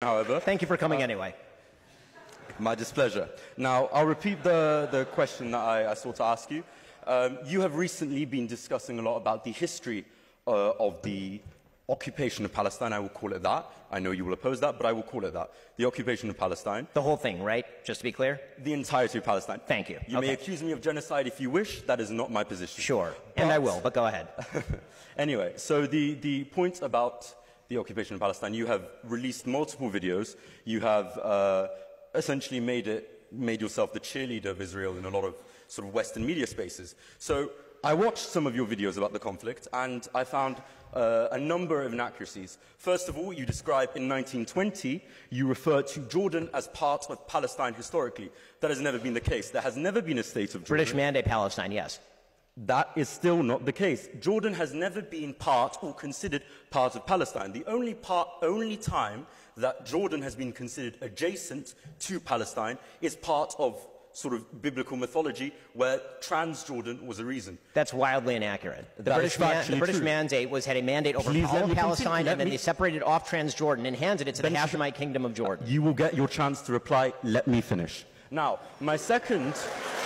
however. Thank you for coming anyway. My displeasure. Now, I'll repeat the question that I sought to ask you. You have recently been discussing a lot about the history of the occupation of Palestine. I will call it that. I know you will oppose that, but I will call it that. The occupation of Palestine. The whole thing, right? Just to be clear? The entirety of Palestine. Thank you. You may accuse me of genocide if you wish. That is not my position. Sure. And I will, but go ahead. Anyway, so the point about the occupation of Palestine, you have released multiple videos. You have essentially made yourself the cheerleader of Israel in a lot of sort of Western media spaces. So I watched some of your videos about the conflict, and I found a number of inaccuracies. First of all, you describe in 1920, you refer to Jordan as part of Palestine historically. That has never been the case. There has never been a state of Jordan. British Mandate Palestine, yes. That is still not the case. Jordan has never been part or considered part of Palestine. The only time that Jordan has been considered adjacent to Palestine is part of sort of biblical mythology where Transjordan was a reason. That's wildly inaccurate. The British Mandate had a mandate over all of Palestine, and then they separated off Transjordan and handed it to the Hashemite Kingdom of Jordan. You will get your chance to reply. Let me finish. Now, the second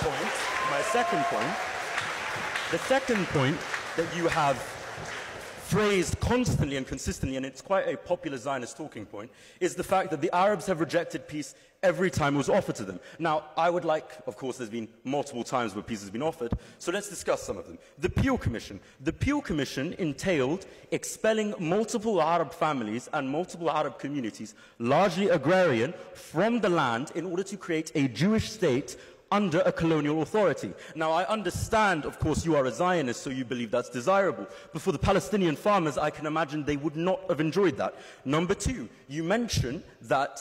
point that you have phrased constantly and consistently, and it's quite a popular Zionist talking point, is the fact that the Arabs have rejected peace every time it was offered to them. Now, I would like, of course, there's been multiple times where peace has been offered, so let's discuss some of them. The Peel Commission. The Peel Commission entailed expelling multiple Arab families and multiple Arab communities, largely agrarian, from the land in order to create a Jewish state under a colonial authority. Now, I understand, of course, you are a Zionist, so you believe that's desirable. But for the Palestinian farmers, I can imagine they would not have enjoyed that. Number two, you mention that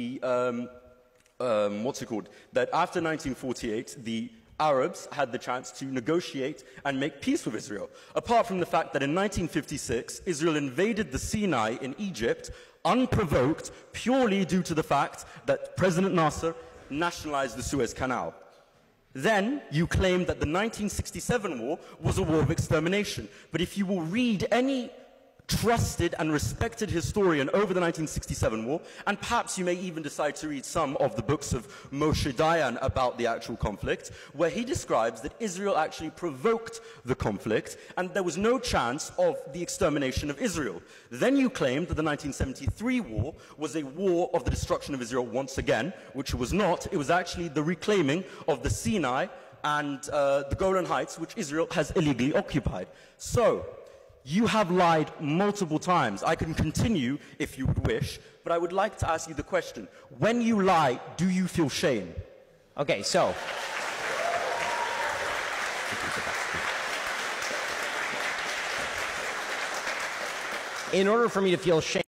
that after 1948, the Arabs had the chance to negotiate and make peace with Israel. Apart from the fact that in 1956, Israel invaded the Sinai in Egypt, unprovoked, purely due to the fact that President Nasser nationalized the Suez Canal. Then you claim that the 1967 war was a war of extermination. But if you will read any trusted and respected historian over the 1967 war, and perhaps you may even decide to read some of the books of Moshe Dayan about the actual conflict, where he describes that Israel actually provoked the conflict and there was no chance of the extermination of Israel. Then you claimed that the 1973 war was a war of the destruction of Israel once again, which it was not. It was actually the reclaiming of the Sinai and the Golan Heights, which Israel has illegally occupied. So, you have lied multiple times. I can continue if you would wish, but I would like to ask you the question. When you lie, do you feel shame? Okay, so in order for me to feel shame,